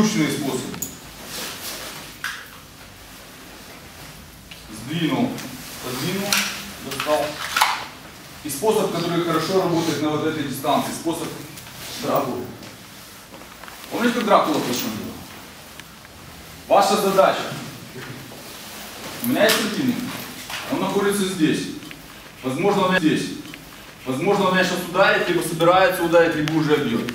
Скучный способ. Сдвинул, подвинул, достал. И способ, который хорошо работает на вот этой дистанции, способ Дракулы. Помните, как Дракула точно было? Ваша задача. У меня есть противник. Он находится здесь. Возможно, он здесь. Возможно, он меня сейчас ударит, либо собирается ударить, либо уже бьет.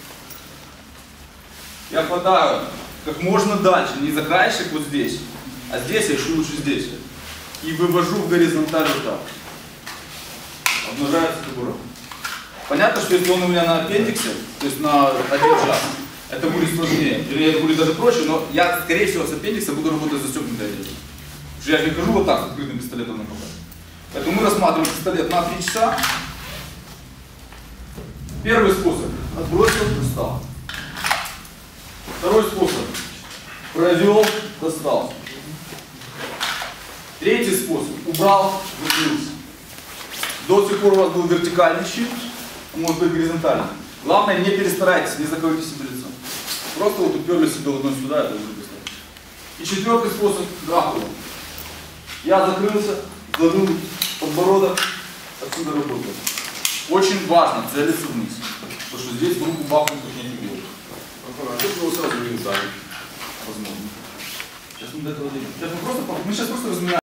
Я хватаю как можно дальше, не за краешек вот здесь, а здесь, а еще лучше здесь. И вывожу в горизонталь вот так. Обнажается кобура. Понятно, что если он у меня на аппендиксе, то есть на один шаг, это будет сложнее. Или это будет даже проще, но я, скорее всего, с аппендикса буду работать с застегнутой одеждой. Потому что я же не хожу вот так с открытым пистолетом на показ. Поэтому мы рассматриваем пистолет на 3 часа. Первый способ. Отбросил, достал. Второй способ. Провел, достал. Третий способ. Убрал, закрылся. До сих пор у вас был вертикальный щит, может быть горизонтальный. Главное, не перестарайтесь, не закройте себе лицо. Просто вот уперли себе вот сюда, это уже достаточно. И четвертый способ. Дракула. Я закрылся, сложил подбородок, отсюда работаю. Очень важно целиться вниз. Потому что здесь в руку бабку не бьет. А тут его сразу не ударит. Возможно. Сейчас мы до этого дойдем. Мы сейчас просто разминаем.